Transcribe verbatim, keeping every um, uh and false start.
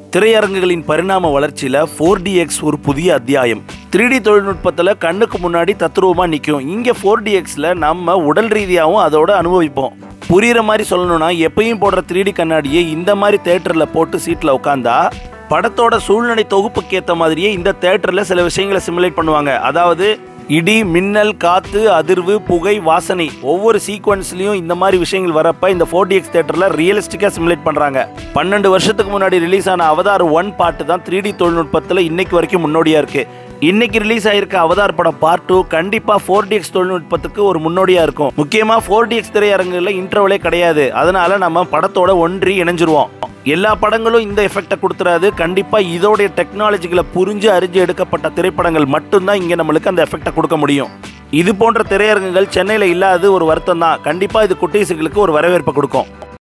திரையரங்குகளின் பரிணாம வளர்ச்சியில் four D X ஒரு புதிய அத்தியாயம். த்ரீ டி தொழில்நுட்பத்தில் கண்ணுக்கு முன்னாடி தத்ரூபமாக நிற்கும். இங்கே ஃபோர் டி எக்ஸில் நம்ம உடல் ரீதியாகவும் அதோட அனுபவிப்போம். புரிகிற மாதிரி சொல்லணும்னா, எப்பயும் போடுற த்ரீ டி கண்ணாடியை இந்த மாதிரி தேட்டரில் போட்டு சீட்டில் உட்காந்தா படத்தோட சூழ்நிலை தொகுப்புக்கு ஏற்ற மாதிரியே இந்த தேட்டரில் சில விஷயங்களை சிமுலேட் பண்ணுவாங்க. அதாவது இடி, மின்னல், காற்று, அதிர்வு, புகை, வாசனை, ஒவ்வொரு சீக்வன்ஸ்லையும் இந்த மாதிரி விஷயங்கள் வரப்ப இந்த ஃபோர் டி எக்ஸ் தேட்டரில் ரியலிஸ்டிக்காக சிமுலேட் பண்ணுறாங்க. பன்னெண்டு வருஷத்துக்கு முன்னாடி ரிலீஸ் ஆன அவதார் ஒன் பாட்டு தான் த்ரீ டி தொழில்நுட்பத்தில் இன்னைக்கு வரைக்கும் முன்னோடியாக இருக்குது. இன்னைக்கு ரிலீஸ் ஆகிருக்க அவதார் படம் பார்ட் டூ கண்டிப்பாக ஃபோர் டி எக்ஸ் தொழில்நுட்பத்துக்கு ஒரு முன்னோடியாக இருக்கும். முக்கியமாக ஃபோர் டி எக்ஸ் திரையரங்குகளில் இன்டர்வலே கிடையாது. அதனால நம்ம படத்தோட ஒன்றி இணைஞ்சிருவோம். எல்லா படங்களும் இந்த எஃபெக்டை கொடுத்துறாது. கண்டிப்பாக இதோடைய டெக்னாலஜிகளை புரிஞ்சு அறிஞ்சு எடுக்கப்பட்ட திரைப்படங்கள் மட்டும்தான் இங்கே நம்மளுக்கு அந்த எஃபெக்டை கொடுக்க முடியும். இது போன்ற திரையரங்குகள் சென்னையில் இல்லாதது ஒரு வருத்தம் தான். கண்டிப்பாக இது குட்டீஸுகளுக்கு ஒரு வரவேற்பை கொடுக்கும்.